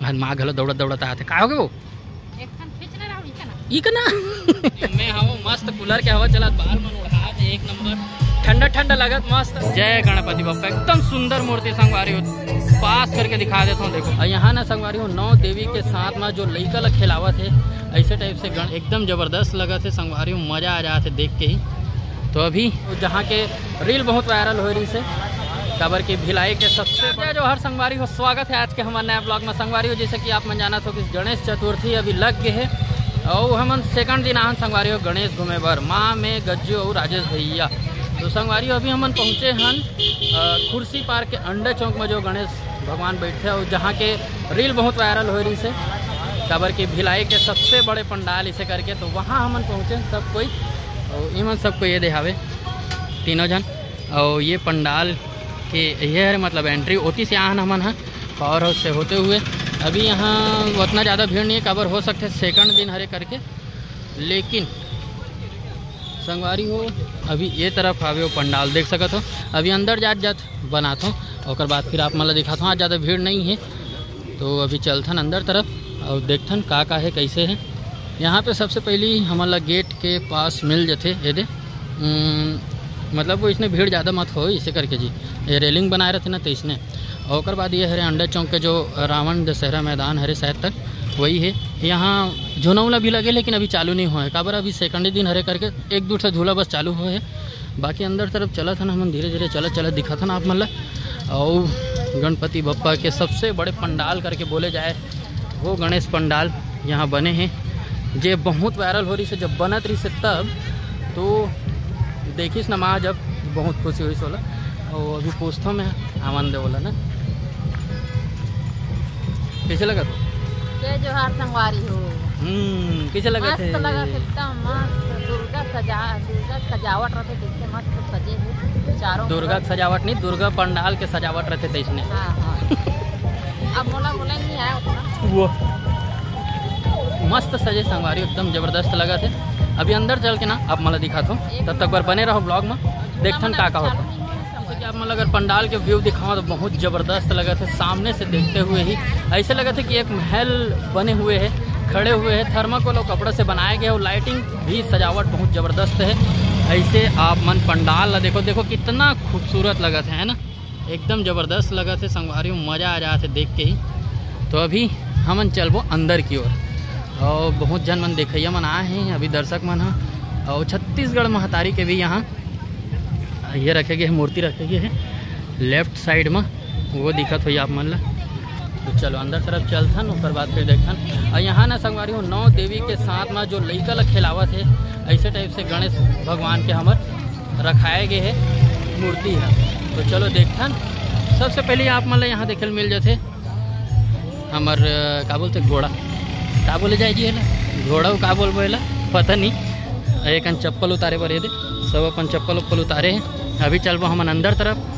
माँ घलो दौड़त दौड़त आते। का हो गए वो ना मैं हूँ मस्त कूलर के हवा चलत बाहर मन उड़ा एक नंबर ठंडा ठंडा लगत मस्त। जय गणपति बप्पा एकदम सुंदर मूर्ति संगवारी हो पास करके दिखा देता हूँ। देखो यहाँ ना संगवारी हो 9 देवी के साथ में जो लड़का लग खिलावत है ऐसे टाइप से एकदम जबरदस्त लगा थे संगवारी हो, मजा आ जाते देख के ही। तो अभी जहाँ के रील बहुत वायरल हो रही से खबर की भिलाई के सबसे बड़ा जो हर संगवारी हो स्वागत है आज के हमारे नया ब्लॉग में संगवारी हो। जैसे कि आप मन जाना तो कि गणेश चतुर्थी अभी लग गए है और हमन सेकंड दिन आहन संगवारी हो गणेश घूमे बर माँ में गज्जू और राजेश भैया। तो संगवारी अभी हमन पहुँचे हन कुर्सी पार्क के अंडा चौक में जो गणेश भगवान बैठे और जहाँ के रील बहुत वायरल हो रही से खबर की भिलाई के सबसे बड़े पंडाल इसे करके। तो वहाँ हमन पहुँचे सब कोई और इमन सबको ये दिखावे तीनों जन और ये पंडाल के ये है मतलब एंट्री ओती से आहन हमन है पावर हाउस से होते हुए। अभी यहाँ उतना ज़्यादा भीड़ नहीं है कवर हो सकते सेकंड दिन हरे करके, लेकिन संगवारी हो अभी ये तरफ आवे वो पंडाल देख सकत हो। अभी अंदर जात बनाता हूँ और बाद फिर आप मतलब दिखाता हूँ। आज ज़्यादा भीड़ नहीं है तो अभी चलथन अंदर तरफ और देखथन का है कैसे है। यहाँ पे सबसे पहली हमारा गेट के पास मिल जाते ये दे मतलब वो इसने भीड़ ज़्यादा मत हो इसे करके जी ये रेलिंग बनाए रहते ना तो इसने। और बाद ये हरे अंडा चौक के जो रावण दशहरा मैदान हरे शायद तक वही है। यहाँ झूला उला भी लगे लेकिन अभी चालू नहीं हुआ है काबर अभी सेकंड दिन हरे करके एक दूर से झूला बस चालू हुआ है। बाकी अंदर तरफ चला था ना हम धीरे धीरे चलत दिखा था ना आप मतलब। और गणपति बप्पा के सबसे बड़े पंडाल करके बोले जाए वो गणेश पंडाल यहाँ बने हैं जे बहुत वायरल हो रही से जब बनत रही से तब तो देखिस ना माँ जब बहुत खुशी हुई सोला और अभी पूछता मैं आनंद बोला ना कैसे लगा तो जय जोहार संगवारी हो। कैसे लगा थे एकदम मस्त दुर्गा सजावट रहते देखते मस्त सजे है चारों दुर्गा सजावट नहीं दुर्गा पंडाल के सजावट रहते थे इसने। हाँ। अब मोला नहीं आया उतना वो मस्त सजे संगवारी एकदम जबरदस्त लगा थे। अभी अंदर चल के ना आप मतलब दिखाता हूँ तब तक बार बने रहो ब्लॉग में देखथन का होता। जैसे कि आप मतलब अगर पंडाल के व्यू दिखाओ तो बहुत ज़बरदस्त लगा थे सामने से देखते हुए ही ऐसे लगा था कि एक महल बने हुए है खड़े हुए हैं थर्माकोल और कपड़े से बनाए गए और लाइटिंग भी सजावट बहुत ज़बरदस्त है। ऐसे आप मन पंडाल देखो कितना खूबसूरत लगा था है ना एकदम ज़बरदस्त लगा थे संगवारी मज़ा आ जाते देख के ही। तो अभी हमन चलबो अंदर की ओर और बहुत जन मन देखिए मन आए हैं अभी दर्शक मन है और छत्तीसगढ़ महतारी के भी यहाँ ये रखे गए मूर्ति रखे गए है लेफ्ट साइड में वो दिखत हुई आप मन ला। तो चलो अंदर तरफ चलथन उसके बाद फिर देखथन। और यहाँ ना संगवारी हो 9 देवी के साथ में जो लड़का लग खिलावत है ऐसे टाइप से गणेश भगवान के हमर रखाए गए है मूर्ति है। तो चलो देखथन। सबसे पहले आप मन ला यहाँ देखे मिल जाते हमर का बोलते घोड़ा का बोले जाए जी है घोड़ा का बोल बोला पता नहीं। एक चप्पल उतारे पर दे सब अपन चप्पल उप्पल उतारे हैं। अभी चलबो हम अंदर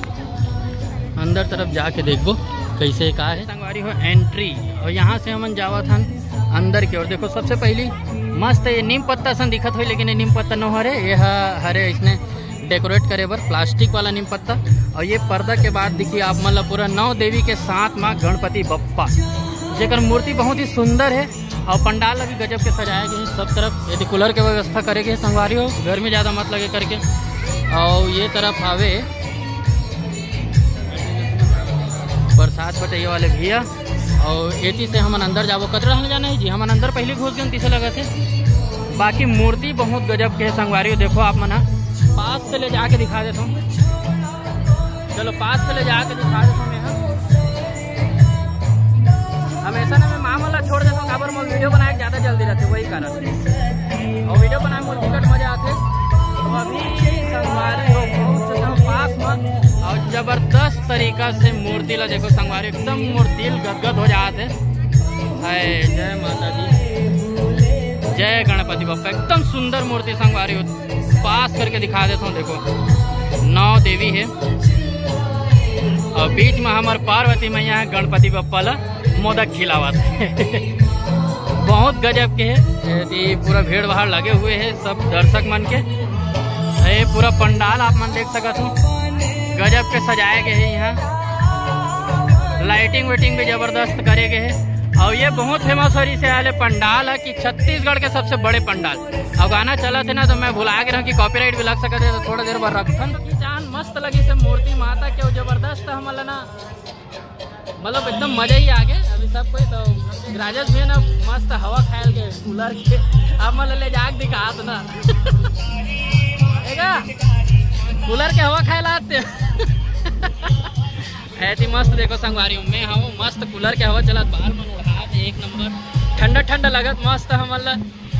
तरफ जाके देखबो कैसे का है संगवारी हो एंट्री। और यहाँ से हम जावा था अंदर की ओर। देखो सबसे पहली मस्त ये नीम पत्ता सन दिखत हो लेकिन ये नीम पत्ता न हरे ये हरे इसने डेकोरेट करे बर प्लास्टिक वाला नीम पत्ता। और ये पर्दा के बाद देखिए आप मतलब पूरा 9 देवी के साथ माँ गणपति बप्पा जेकर मूर्ति बहुत ही सुंदर है और पंडाल अभी गजब के सजाए गए हैं सब तरफ। यदि कूलर के व्यवस्था करेंगे संगवारी हो घर में ज़्यादा मत लगे करके। और ये तरफ आवे बरसात बटैया वाले भैया और एटी से हम अंदर जाबो कतरा हम जाना है जी हम अंदर पहले घुस गए तीसरे लगा थे। बाकी मूर्ति बहुत गजब के है संगवारी हो देखो आप मना पास से ले जाके दिखा देता हूँ। चलो पास से ले जाके दिखा देता हूँ मैं हमेशा ना मैं माँ वाला छोड़ देता हूँ काबर मैं वीडियो बनाए ज़्यादा जल्दी रहते वही कारण और वीडियो बनाए मुझे टिकट मजा आते। तो अभी संगवारी हो बहुत पास में और जबरदस्त तरीका से मूर्ति ला देखो संगवारी एकदम मूर्ति गदगद हो जाते है। जय माता दी जय गणपति बप्पा एकदम सुंदर मूर्ति संगवारी हो पास करके दिखा देता हूँ। देखो 9 देवी है और बीच में हमारे पार्वती मैया है गणपति बप्पा ला मोदक खिलावत बहुत गजब के है। पूरा भीड़ भाड़ लगे हुए है सब दर्शक मन के ये पूरा पंडाल आप मन देख सकत हो गजब के सजाए गए हैं। यहाँ लाइटिंग वाइटिंग भी जबरदस्त करे गए हैं और ये बहुत फेमस हो रही से आले पंडाल है कि छत्तीसगढ़ के सबसे बड़े पंडाल। अब गाना चला थे ना तो मैं भुला गया कि कॉपीराइट भी लग सकते तो थोड़ा देर बाद रखन की जान मस्त लगी से मूर्ति माता के जबरदस्त हमला ना, मतलब एकदम मजा ही आ गया। अभी सब कोई तो राजेश भी ना मस्त हवा खायल के कूलर के अब मतलब ले जाग दिखा तो ना कूलर के हवा खाए लाते ऐसी मस्त देखो संगवारी मैं हाँ मस्त कूलर के हवा चला बाहर मन उड़ा एक नंबर ठंडा ठंडा लगत मस्त हमला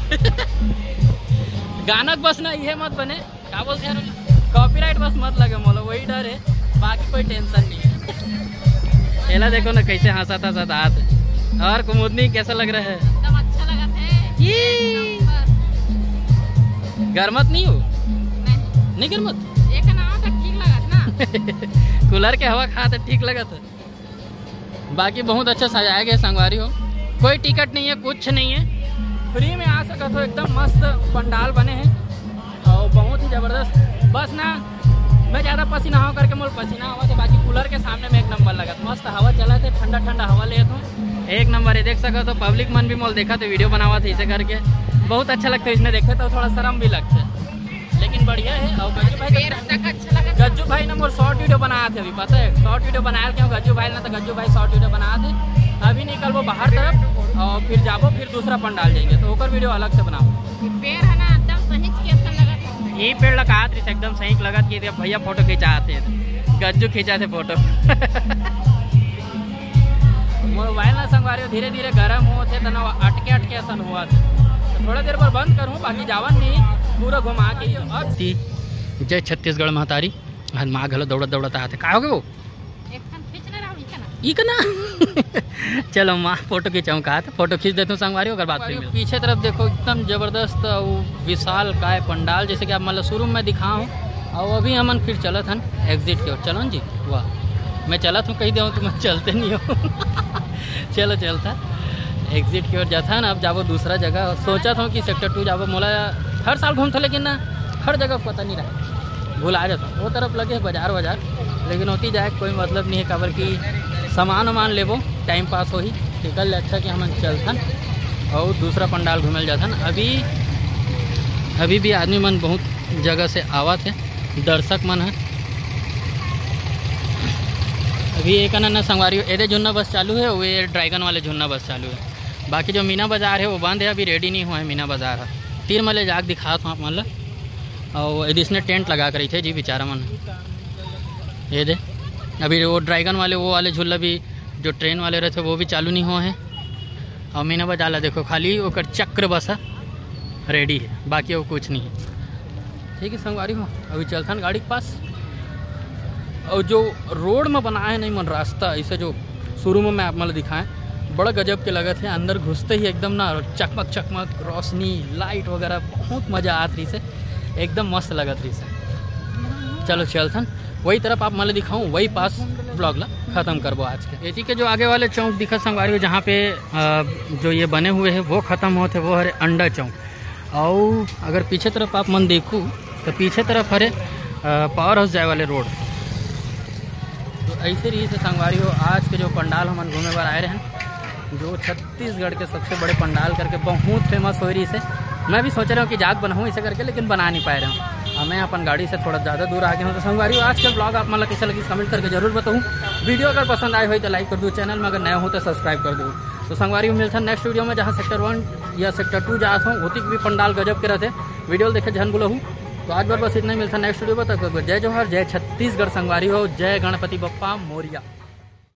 गाना बस ना ये मत बने क्या बोलते हैं कॉपीराइट बस मत लगे मोला वही डर है, बाकी कोई टेंशन नहीं है। एला देखो ना कैसे हंसाता हाथ और कुमुदनी कैसा लग रहा है? एकदम अच्छा लगा था। गरमत नहीं हो? नहीं गरमत एक नाव तो ठीक लगा ना कूलर के हवा खाते ठीक लगा था। बाकी बहुत अच्छा सजाया गया संगवारी हो, कोई टिकट नहीं है कुछ नहीं है, फ्री में आ सका तो एकदम मस्त पंडाल बने हैं और बहुत ही जबरदस्त। बस ना मैं ज़्यादा पसीना हो करके मोल पसीना हुआ था, बाकी कूलर के सामने में एक नंबर लगा था, मस्त हवा चला थे, ठंडा ठंडा हवा ले तो एक नंबर है। देख सका तो पब्लिक मन भी मोल देखा तो वीडियो बनावा था इसे करके बहुत अच्छा लगता है। इसने देखे तो थोड़ा शर्म भी लगता है लेकिन बढ़िया है। और गज्जू भाई ने मोर शॉर्ट वीडियो बनाया थे, अभी पता है शॉर्ट वीडियो बनाया क्यों गज्जू भाई ने, तो गज्जू भाई शॉर्ट वीडियो बनाया थे। अभी निकल वो बाहर तरफ और फिर जाबो फिर दूसरा पंडाल जाएंगे तो ओकर वीडियो अलग से बनाओ। पेड़ है ना एकदम सही कैसा लगा ये पेड़ लगा एकदम सही लगा कि भैया फोटो खिंचाते गज्जू खींचा थे फोटो मोबाइल ना संगवारी धीरे धीरे गर्म होते थे ना अटके अटके ऐसा हुआ था तो थोड़ा देर पर बंद करूँ, बाकी जावन नहीं पूरा घुमा के। जय छत्तीसगढ़ महतारी माँ घलो दौड़त दौड़त आते का हो गए वो ना चलो माँ फोटो खींचाऊँ कहा था फोटो खींच देता हूँ संगवारी अगर बात पीछे तरफ देखो एकदम जबरदस्त विशाल काय पंडाल जैसे कि आप मतलब शुरू में दिखाऊँ और अभी हमन फिर चलत हन एग्जिट की ओर। चलो जी वाह मैं चलत हूँ कही दूँ तो मैं चलते नहीं हो चलो चलता एग्जिट की ओर जाता है ना। अब जाबो दूसरा जगह सोचा था कि सेक्टर 2 जाबो, मोला हर साल घूमता लेकिन ना हर जगह पता नहीं रहा भूल आ जाता वो तरफ लगे बाजार वाजार लेकिन होती जाए कोई मतलब नहीं है काबर की सामान वामान लेबो टाइम पास हो ही निकल अच्छा कि हम चलथन और दूसरा पंडाल घूमल जाथन। अभी भी आदमी मन बहुत जगह से आवत है, दर्शक मन है। अभी एक ना संगवारी एदे झुन्ना बस चालू है, वो ड्रैगन वाले झुन्ना बस चालू है। बाकी जो मीना बाज़ार है वो बंद है, अभी रेडी नहीं हुआ है मीना बाज़ार है। तीर मले जाग दिखा था आप मतलब और इसने टेंट लगा कर थे जी बेचारा मन ये दे। अभी वो ड्रैगन वाले वो वाले झूला भी जो ट्रेन वाले रहते वो भी चालू नहीं हुए हैं और मीना बाज़ार देखो खाली वो चक्र बस रेडी है, बाकी वो कुछ नहीं है। ठीक है संगवारी हो अभी चलथन गाड़ी के पास। और जो रोड में बनाया है नहीं मन रास्ता ऐसे जो शुरू में मैं आप मतलब दिखाएं बड़ा गजब के लगत है, अंदर घुसते ही एकदम ना चकमक चकमक रोशनी लाइट वगैरह बहुत मज़ा आत रही से एकदम मस्त लगत रही से। चलो चलथन वही तरफ आप मतलब दिखाऊँ वही पास ब्लॉग ला ख़त्म करबो आज के। एटी के जो आगे वाले चौक दिखा संगवारी जहाँ पे जो ये बने हुए हैं वो ख़त्म होते वो हरे अंडा चौक। और अगर पीछे तरफ आप मन देखूँ तो पीछे तरफ हरे पावर हाउस जाए वाले रोड। तो ऐसे रही से संगवारी हो आज के जो पंडाल हम घूमे बार आए रहे हैं जो छत्तीसगढ़ के सबसे बड़े पंडाल करके बहुत फेमस हो रही से। मैं भी सोच रहा हूँ कि जाग बनाऊँ इसे करके लेकिन बना नहीं पाए रहा हूँ। मैं अपन गाड़ी से थोड़ा ज़्यादा दूर आ गया हूँ। तो संगवारी आज का ब्लॉग आप मतलब कैसा लगी कमेंट करके जरूर बताऊँ। वीडियो अगर पसंद आए हो तो लाइक कर दो, चैनल में अगर नया हो तो सब्सक्राइब कर दो। तो संगवारी मिलता है नेक्स्ट वीडियो में जहाँ सेक्टर 1 या सेक्टर 2 जाता हूँ होती भी पंडाल गजब के रहते वीडियो देखे जहन बोला हूँ। तो आज बार बस इतना ही मिलता है नेक्स्ट वीडियो में। तक जय जवाहर जय छत्तीसगढ़ संगवारी हो, जय गणपति बप्पा मोरिया।